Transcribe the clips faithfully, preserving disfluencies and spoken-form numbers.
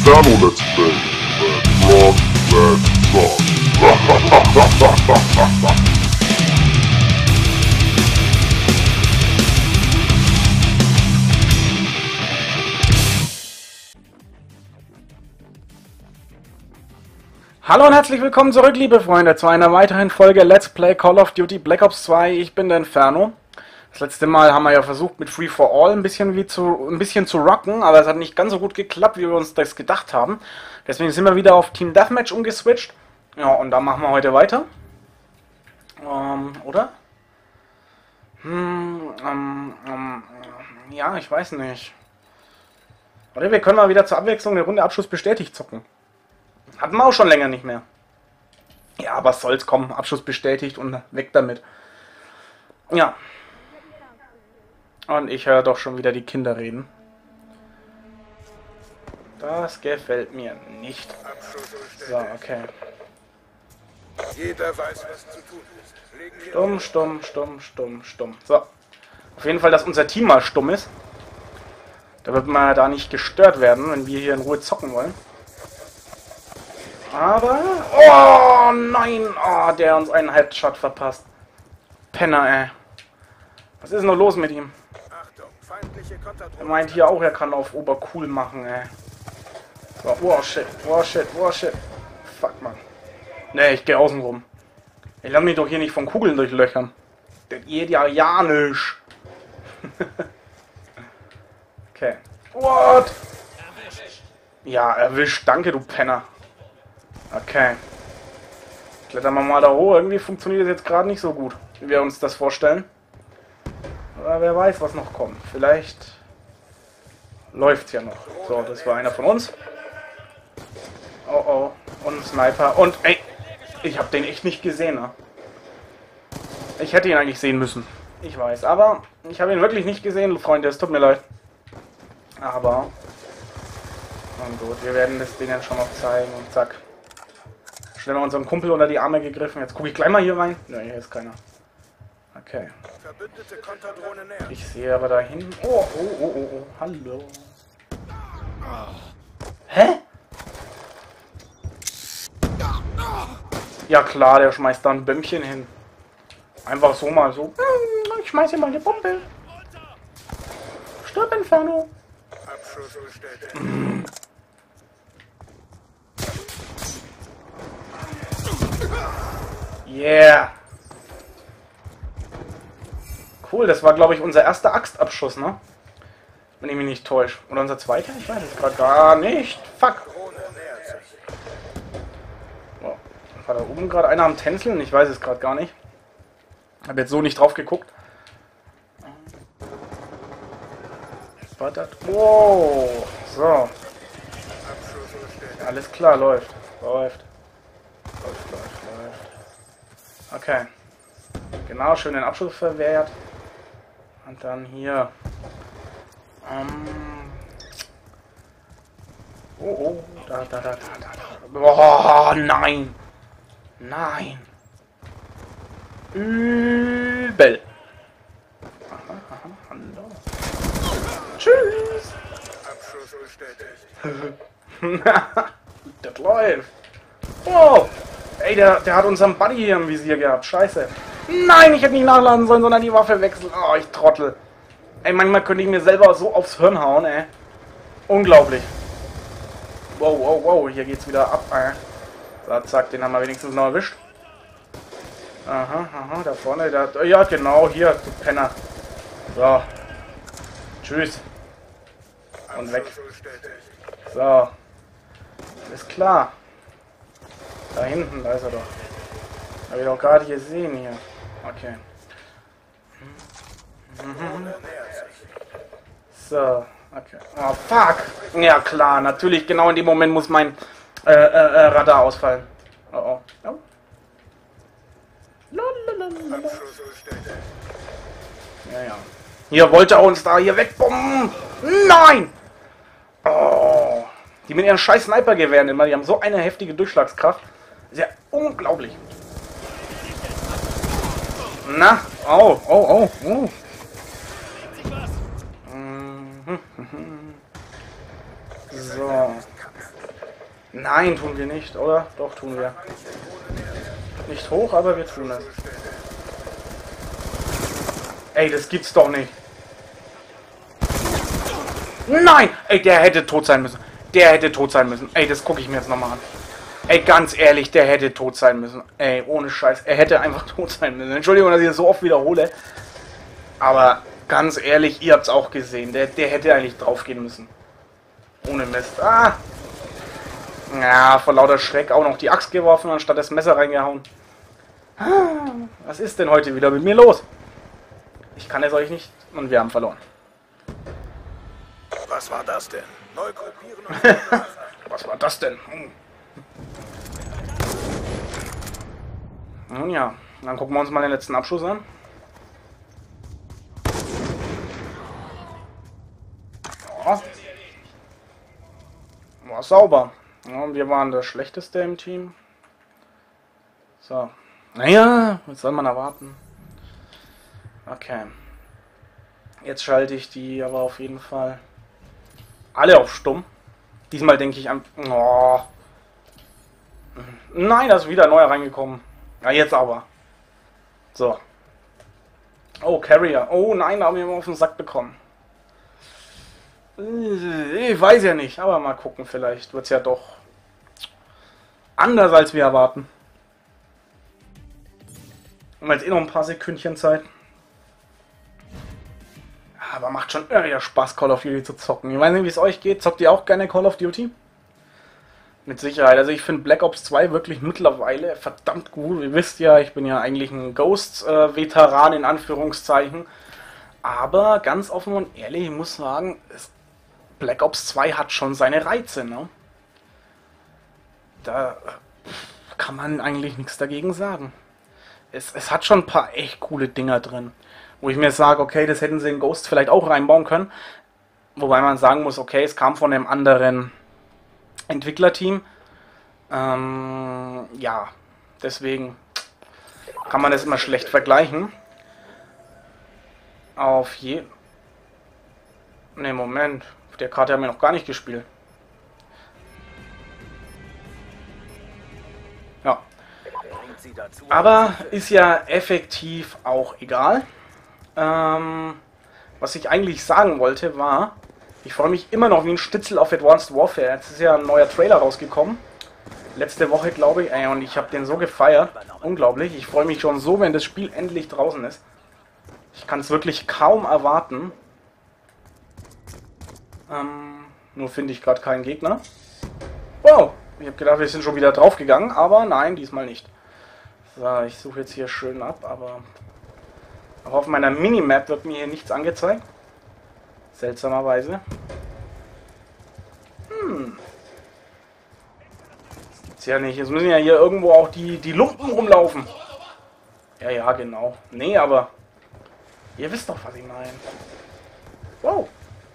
Inferno Let's Play. Let's rock, let's rock. Hallo und herzlich willkommen zurück, liebe Freunde, zu einer weiteren Folge Let's Play Call of Duty Black Ops zwei. Ich bin der Inferno. Das letzte Mal haben wir ja versucht, mit Free for All ein bisschen, wie zu, ein bisschen zu rocken, aber es hat nicht ganz so gut geklappt, wie wir uns das gedacht haben. Deswegen sind wir wieder auf Team Deathmatch umgeswitcht. Ja, und da machen wir heute weiter. Ähm, oder? Hm, ähm, ähm, ja, ich weiß nicht. Oder wir können mal wieder zur Abwechslung eine Runde Abschluss bestätigt zocken. Hatten wir auch schon länger nicht mehr. Ja, aber was soll's, kommen, Abschluss bestätigt und weg damit. Ja. Und ich höre doch schon wieder die Kinder reden. Das gefällt mir nicht. So, okay. Jeder weiß, was zu tun ist. Stumm, stumm, stumm, stumm, stumm. So. Auf jeden Fall, dass unser Team mal stumm ist. Da wird man da nicht gestört werden, wenn wir hier in Ruhe zocken wollen. Aber... Oh, nein! Oh, der uns einen Headshot verpasst. Penner, ey. Was ist noch los mit ihm? Achtung, feindliche Konterdrohne. Er meint hier auch, er kann auf Obercool machen, ey. So, oh shit, oh shit, oh shit. Fuck, man. Ne, ich gehe außen rum. Ich lass mich doch hier nicht von Kugeln durchlöchern. Das geht ja ja nicht. Okay. What? Ja, erwischt. Danke, du Penner. Okay. Klettern wir mal da hoch. Irgendwie funktioniert das jetzt gerade nicht so gut, wie wir uns das vorstellen. Aber wer weiß, was noch kommt. Vielleicht läuft's ja noch. So, das war einer von uns. Oh oh. Und ein Sniper. Und ey, ich habe den echt nicht gesehen, ne? Ich hätte ihn eigentlich sehen müssen. Ich weiß, aber ich habe ihn wirklich nicht gesehen, Freunde. Es tut mir leid. Aber und gut, wir werden das denen schon noch zeigen und zack. Schnell mal unseren Kumpel unter die Arme gegriffen. Jetzt gucke ich gleich mal hier rein. Ne, hier ist keiner. Okay. Verbündete Konterdrohne näher. Ich sehe aber da hinten. Oh, oh, oh, oh, oh. Hallo. Hä? Ja klar, der schmeißt da ein Bömmchen hin. Einfach so mal so. Ich schmeiß hier mal eine Bombe. Stirb, Inferno. Abschuss bestätigt. Yeah. Cool, das war, glaube ich, unser erster Axtabschuss, ne? Wenn ich mich nicht täusche. Oder unser zweiter? Ich weiß es gerade gar nicht. Fuck. Drohne nähert sich. Oh, war da oben gerade einer am Tänzeln? Ich weiß es gerade gar nicht. Habe jetzt so nicht drauf geguckt. Was das? Wow. So. Abschuss bestätigt. Alles klar, läuft. Läuft. Läuft, läuft, läuft. Okay. Genau, schön den Abschluss verwehrt. Und dann hier. Ähm. Oh, oh. Da, da, da, da, da. Oh, nein. Nein. Übel. Aha, aha, hallo. Tschüss. Abschuss bestätigt. Das läuft. Oh. Ey, der, der hat unseren Buddy hier im Visier gehabt. Scheiße. Nein, ich hätte nicht nachladen sollen, sondern die Waffe wechseln. Oh, ich Trottel. Ey, manchmal könnte ich mir selber so aufs Hirn hauen, ey. Unglaublich. Wow, wow, wow. Hier geht's wieder ab, ey. So, zack, den haben wir wenigstens noch erwischt. Aha, aha, da vorne, da. Ja, genau, hier, du Penner. So. Tschüss. Und weg. Abschuss bestätigt. So. Alles klar. Da hinten, da ist er doch. Habe ich doch gerade gesehen hier. Okay. Drohne nähert sich. So. Okay. Oh, fuck. Ja, klar. Natürlich, genau in dem Moment muss mein äh, äh, äh, Radar ausfallen. Oh, oh. Oh. Lalalala. Abschuss bestätigt. Ja, ja. Hier wollte er uns da hier wegbomben. Nein! Oh. Die mit ihren scheiß Snipergewehren immer, die haben so eine heftige Durchschlagskraft. Ist ja unglaublich. Na, oh, oh, oh, oh. So. Nein, tun wir nicht, oder? Doch, tun wir. Nicht hoch, aber wir tun es. Ey, das gibt's doch nicht. Nein! Ey, der hätte tot sein müssen. Der hätte tot sein müssen. Ey, das gucke ich mir jetzt nochmal an. Ey, ganz ehrlich, der hätte tot sein müssen. Ey, ohne Scheiß. Er hätte einfach tot sein müssen. Entschuldigung, dass ich das so oft wiederhole. Aber ganz ehrlich, ihr habt es auch gesehen. Der, der hätte eigentlich draufgehen müssen. Ohne Mist. Ah! Ja, vor lauter Schreck auch noch die Axt geworfen, anstatt das Messer reingehauen. Was ist denn heute wieder mit mir los? Ich kann es euch nicht und wir haben verloren. Was war das denn? Neu gruppieren und Was war das denn? Hm. Nun ja, dann gucken wir uns mal den letzten Abschuss an. Ja. War sauber. Ja, wir waren das Schlechteste im Team. So. Naja, was soll man erwarten? Okay. Jetzt schalte ich die aber auf jeden Fall alle auf stumm. Diesmal denke ich an... Oh. Nein, da ist wieder ein neuer reingekommen. Ja, jetzt aber. So. Oh, Carrier. Oh nein, da haben wir immer auf den Sack bekommen. Ich weiß ja nicht, aber mal gucken, vielleicht wird es ja doch anders, als wir erwarten. Und jetzt eh noch ein paar Sekündchen Zeit. Aber macht schon irgendwie Spaß, Call of Duty zu zocken. Ich weiß nicht, wie es euch geht. Zockt ihr auch gerne Call of Duty? Mit Sicherheit. Also ich finde Black Ops zwei wirklich mittlerweile verdammt gut. Ihr wisst ja, ich bin ja eigentlich ein Ghost-Veteran in Anführungszeichen. Aber ganz offen und ehrlich, ich muss sagen, Black Ops zwei hat schon seine Reize, ne? Da kann man eigentlich nichts dagegen sagen. Es, es hat schon ein paar echt coole Dinger drin. Wo ich mir sage, okay, das hätten sie in Ghost vielleicht auch reinbauen können. Wobei man sagen muss, okay, es kam von einem anderen Entwicklerteam. Ähm, ja, deswegen kann man das immer schlecht vergleichen. Auf je... Ne, Moment. Auf der Karte haben wir noch gar nicht gespielt. Ja. Aber ist ja effektiv auch egal. Ähm, was ich eigentlich sagen wollte war, ich freue mich immer noch wie ein Stitzel auf Advanced Warfare. Jetzt ist ja ein neuer Trailer rausgekommen. Letzte Woche, glaube ich. Ey, und ich habe den so gefeiert. Unglaublich. Ich freue mich schon so, wenn das Spiel endlich draußen ist. Ich kann es wirklich kaum erwarten. Ähm, nur finde ich gerade keinen Gegner. Wow. Ich habe gedacht, wir sind schon wieder draufgegangen. Aber nein, diesmal nicht. So, ich suche jetzt hier schön ab, aber... Auch auf meiner Minimap wird mir hier nichts angezeigt. Seltsamerweise. Hm. Das gibt's ja nicht. Jetzt müssen ja hier irgendwo auch die, die Lumpen rumlaufen. Ja, ja, genau. Nee, aber... Ihr wisst doch, was ich meine. Wow.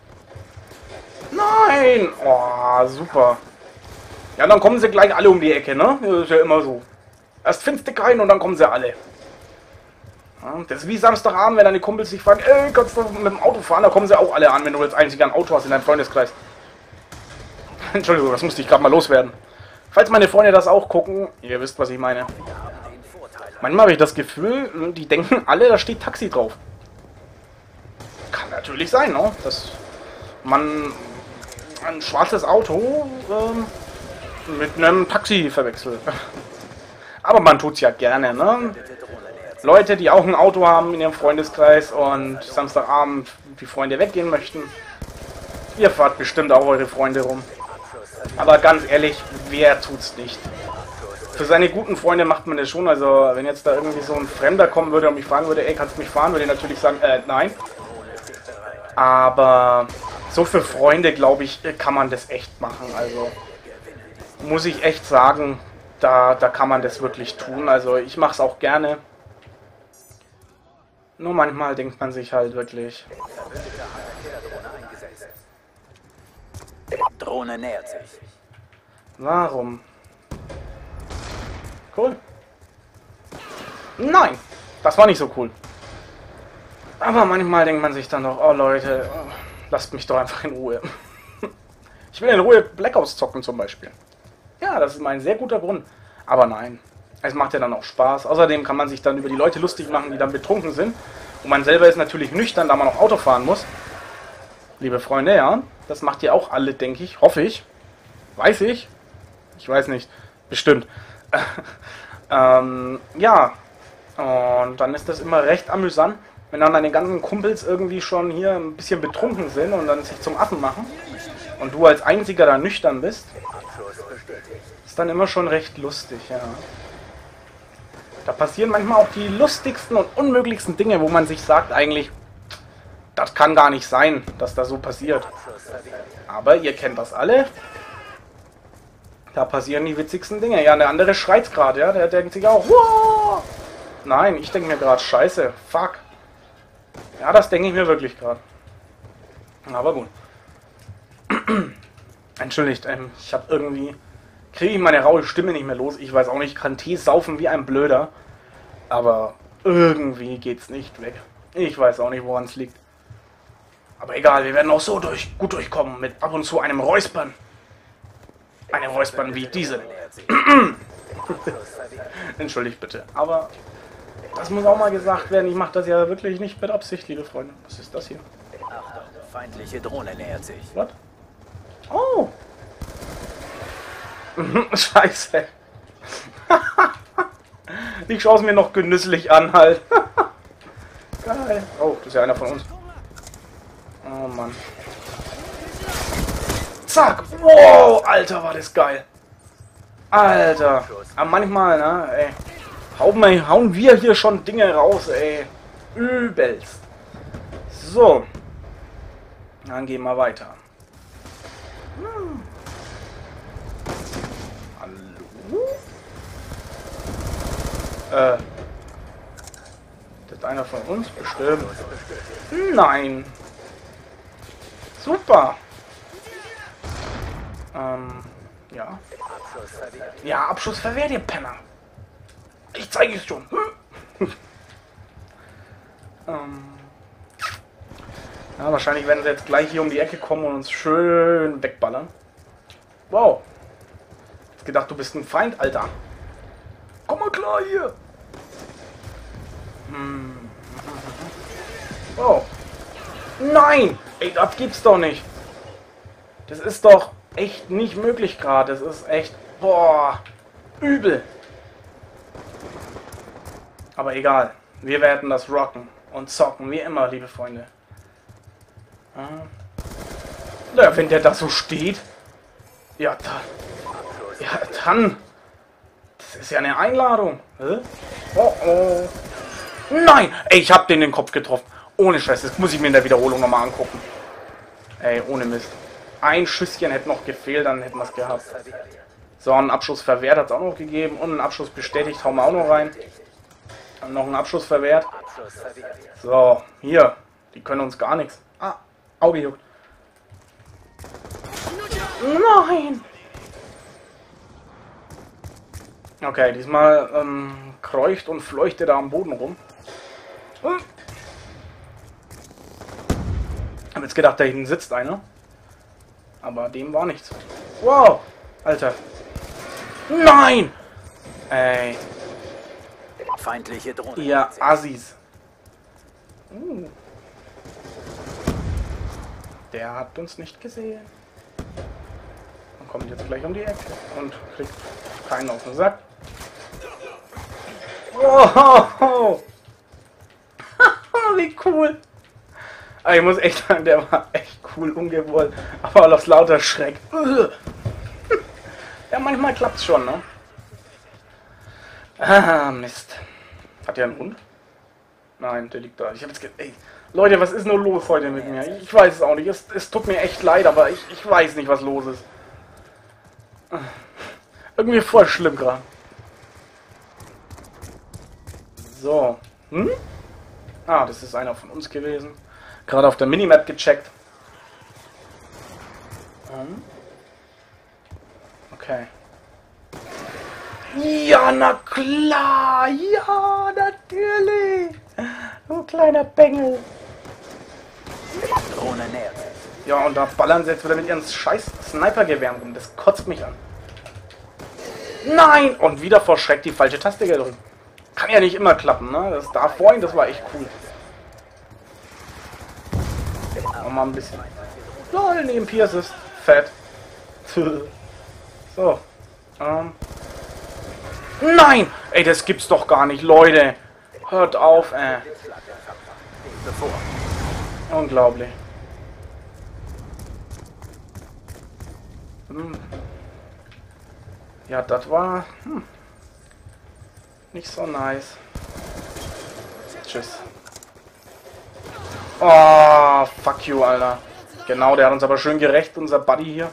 Nein! Oh, super. Ja, dann kommen sie gleich alle um die Ecke, ne? Das ist ja immer so. Erst findest du keinen und dann kommen sie alle. Das ist wie Samstagabend, wenn deine Kumpels sich fragen, ey, kannst du mit dem Auto fahren? Da kommen sie auch alle an, wenn du als einziger ein Auto hast in deinem Freundeskreis. Entschuldigung, das musste ich gerade mal loswerden. Falls meine Freunde das auch gucken, ihr wisst, was ich meine. Manchmal habe ich das Gefühl, die denken alle, da steht Taxi drauf. Kann natürlich sein, ne? Dass man ein schwarzes Auto ähm, mit einem Taxi verwechselt. Aber man tut's ja gerne, ne? Leute, die auch ein Auto haben in ihrem Freundeskreis und Samstagabend die Freunde weggehen möchten. Ihr fahrt bestimmt auch eure Freunde rum. Aber ganz ehrlich, wer tut's nicht? Für seine guten Freunde macht man das schon. Also wenn jetzt da irgendwie so ein Fremder kommen würde und mich fragen würde, ey, kannst du mich fahren? Würde ich natürlich sagen, äh, nein. Aber so für Freunde, glaube ich, kann man das echt machen. Also muss ich echt sagen, da, da kann man das wirklich tun. Also ich mache es auch gerne. Nur manchmal denkt man sich halt wirklich... Drohne nähert sich. Warum? Cool. Nein! Das war nicht so cool. Aber manchmal denkt man sich dann doch, oh Leute, lasst mich doch einfach in Ruhe. Ich will in Ruhe Black Ops zocken zum Beispiel. Ja, das ist mal ein sehr guter Grund. Aber nein, es macht ja dann auch Spaß. Außerdem kann man sich dann über die Leute lustig machen, die dann betrunken sind. Und man selber ist natürlich nüchtern, da man noch Auto fahren muss. Liebe Freunde, ja, das macht ihr auch alle, denke ich. Hoffe ich. Weiß ich. Ich weiß nicht. Bestimmt. ähm, ja. Und dann ist das immer recht amüsant, wenn dann deine ganzen Kumpels irgendwie schon hier ein bisschen betrunken sind und dann sich zum Affen machen. Und du als einziger da nüchtern bist. Ist dann immer schon recht lustig, ja. Da passieren manchmal auch die lustigsten und unmöglichsten Dinge, wo man sich sagt eigentlich, das kann gar nicht sein, dass das so passiert. Aber ihr kennt das alle. Da passieren die witzigsten Dinge. Ja, der andere schreit gerade, ja. Der denkt sich auch, wow! Nein, ich denke mir gerade, scheiße, fuck. Ja, das denke ich mir wirklich gerade. Aber gut. Entschuldigt, ähm, ich habe irgendwie... Kriege ich meine raue Stimme nicht mehr los. Ich weiß auch nicht, ich kann Tee saufen wie ein Blöder. Aber irgendwie geht's nicht weg. Ich weiß auch nicht, woran es liegt. Aber egal, wir werden auch so durch, gut durchkommen. Mit ab und zu einem Räuspern. Eine Räuspern wie diese. Entschuldigt bitte. Aber das muss auch mal gesagt werden. Ich mache das ja wirklich nicht mit Absicht, liebe Freunde. Was ist das hier? Achtung, feindliche Drohne nähert sich. Was? Oh! Scheiße. Ich schaue es mir noch genüsslich an, halt. Geil. Oh, das ist ja einer von uns. Oh, Mann. Zack. Wow, Alter, war das geil. Alter. Aber manchmal, ne, ey. Hauen wir, hauen wir hier schon Dinge raus, ey. Übelst. So. Dann gehen wir weiter. Hm. Äh. Das ist einer von uns bestimmt. Nein. Super. Ähm. Ja. Ja, Abschuss verwehrt, ihr Penner. Ich zeige es schon. ähm. Ja, wahrscheinlich werden sie jetzt gleich hier um die Ecke kommen und uns schön wegballern. Wow. Jetzt gedacht, du bist ein Feind, Alter. Komm mal klar hier. Hm. Oh. Nein! Ey, das gibt's doch nicht. Das ist doch echt nicht möglich gerade. Das ist echt... Boah. Übel. Aber egal. Wir werden das rocken und zocken, wie immer, liebe Freunde. Ja, wenn der da so steht... Ja, dann... Ja, dann... Das ist ja eine Einladung. Hä? Oh, oh. Nein! Ey, ich hab den in den Kopf getroffen. Ohne Scheiß, das muss ich mir in der Wiederholung nochmal angucken. Ey, ohne Mist. Ein Schüsschen hätte noch gefehlt, dann hätten wir es gehabt. So, einen Abschuss verwehrt hat es auch noch gegeben. Und einen Abschuss bestätigt, hauen wir auch noch rein. Und noch einen Abschuss verwehrt. So, hier. Die können uns gar nichts. Ah, Auge juckt. Nein! Okay, diesmal ähm, kreucht und fleucht er da am Boden rum. Hm. Ich hab jetzt gedacht, da hinten sitzt einer. Aber dem war nichts. Wow! Alter. Nein! Ey. Feindliche Drohne. Ihr Assis. Uh. Der hat uns nicht gesehen. Und kommt jetzt gleich um die Ecke. Und kriegt keinen auf den Sack. Wow! Wie cool! Aber ich muss echt sagen, der war echt cool umgewollt. Aber aus lauter Schreck. Ja, manchmal klappt's schon, ne? Ah, Mist. Hat der einen Hund? Nein, der liegt da. Ich hab jetzt ge Ey, Leute, was ist nur los heute mit mir? Ich weiß es auch nicht. Es, es tut mir echt leid, aber ich, ich weiß nicht, was los ist. Irgendwie voll schlimm gerade. So. Hm? Ah, das ist einer von uns gewesen. Gerade auf der Minimap gecheckt. Hm? Okay. Ja, na klar. Ja, natürlich. Du kleiner Bengel. Drohne nähert. Ja, und da ballern sie jetzt wieder mit ihren scheiß Snipergewehren rum. Das kotzt mich an. Nein! Und wieder vor Schreck die falsche Taste gedrückt. Kann ja nicht immer klappen, ne? Das da vorhin, das war echt cool. Mal ein bisschen. Lol, neben Pierce ist fett. So. Ähm. Nein! Ey, das gibt's doch gar nicht, Leute. Hört auf, äh. Unglaublich. Hm. Ja, das war hm, nicht so nice. Tschüss. Oh, fuck you, Alter. Genau, der hat uns aber schön gerecht, unser Buddy hier.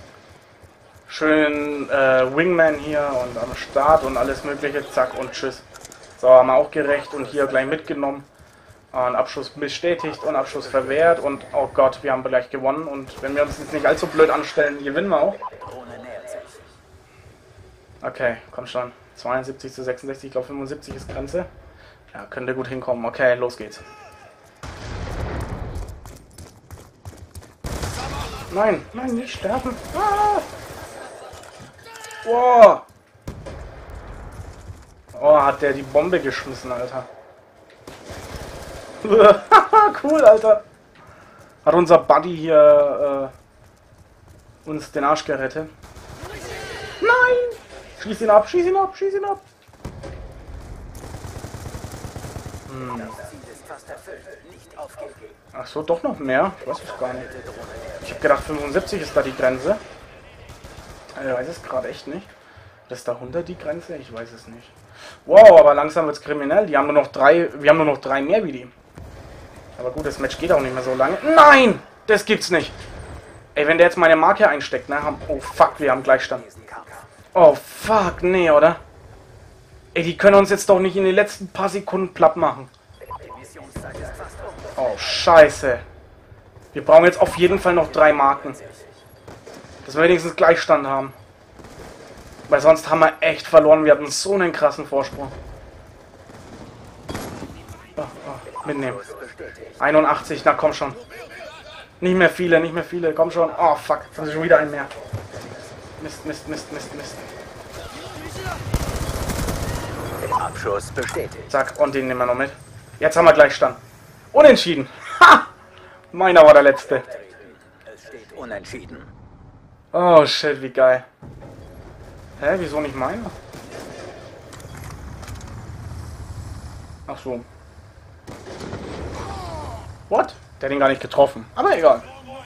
Schön äh, Wingman hier und am Start und alles mögliche. Zack und tschüss. So, haben wir auch gerecht und hier gleich mitgenommen. Und Abschuss bestätigt und Abschuss verwehrt. Und oh Gott, wir haben gleich gewonnen. Und wenn wir uns jetzt nicht allzu blöd anstellen, gewinnen wir auch. Okay, komm schon. zweiundsiebzig zu sechsundsechzig, ich glaube fünfundsiebzig ist Grenze. Ja, könnte gut hinkommen. Okay, los geht's. Nein, nein, nicht sterben. Ah! Wow. Oh, hat der die Bombe geschmissen, Alter. Cool, Alter. Hat unser Buddy hier äh, uns den Arsch gerettet. Nein! Schieß ihn ab, schieß ihn ab, schieß ihn ab. Hm. Ach so, doch noch mehr? Ich weiß es gar nicht. Ich habe gedacht, fünfundsiebzig ist da die Grenze. Ich weiß es gerade echt nicht. Ist da hundert die Grenze? Ich weiß es nicht. Wow, aber langsam wird es kriminell. Die haben nur noch drei, wir haben nur noch drei mehr wie die. Aber gut, das Match geht auch nicht mehr so lange. Nein! Das gibt's nicht. Ey, wenn der jetzt meine Marke einsteckt, ne? Haben, oh fuck, wir haben Gleichstand. Oh fuck, nee, oder? Ey, die können uns jetzt doch nicht in den letzten paar Sekunden platt machen. Oh, scheiße. Wir brauchen jetzt auf jeden Fall noch drei Marken. Dass wir wenigstens Gleichstand haben. Weil sonst haben wir echt verloren. Wir hatten so einen krassen Vorsprung. Oh, oh, mitnehmen. einundachtzig, na komm schon. Nicht mehr viele, nicht mehr viele, komm schon. Oh fuck, das ist schon wieder ein mehr. Mist, Mist, Mist, Mist, Mist. Abschuss bestätigt. Zack, und den nehmen wir noch mit. Jetzt haben wir Gleichstand. Unentschieden. Ha! Meiner war der letzte. Es steht unentschieden. Oh shit, wie geil. Hä, wieso nicht meiner? Ach so. What? Der hat ihn gar nicht getroffen. Aber egal.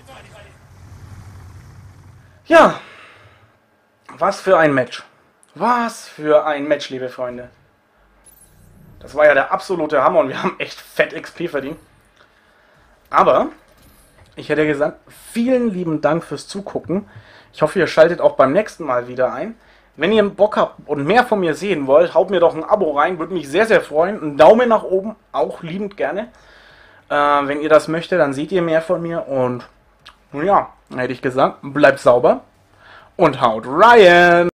Ja. Was für ein Match. Was für ein Match, liebe Freunde. Das war ja der absolute Hammer und wir haben echt fett X P verdient. Aber, ich hätte gesagt, vielen lieben Dank fürs Zugucken. Ich hoffe, ihr schaltet auch beim nächsten Mal wieder ein. Wenn ihr Bock habt und mehr von mir sehen wollt, haut mir doch ein Abo rein. Würde mich sehr, sehr freuen. Ein Daumen nach oben, auch liebend gerne. Äh, wenn ihr das möchtet, dann seht ihr mehr von mir. Und, nun ja, dann hätte ich gesagt, bleibt sauber und haut rein!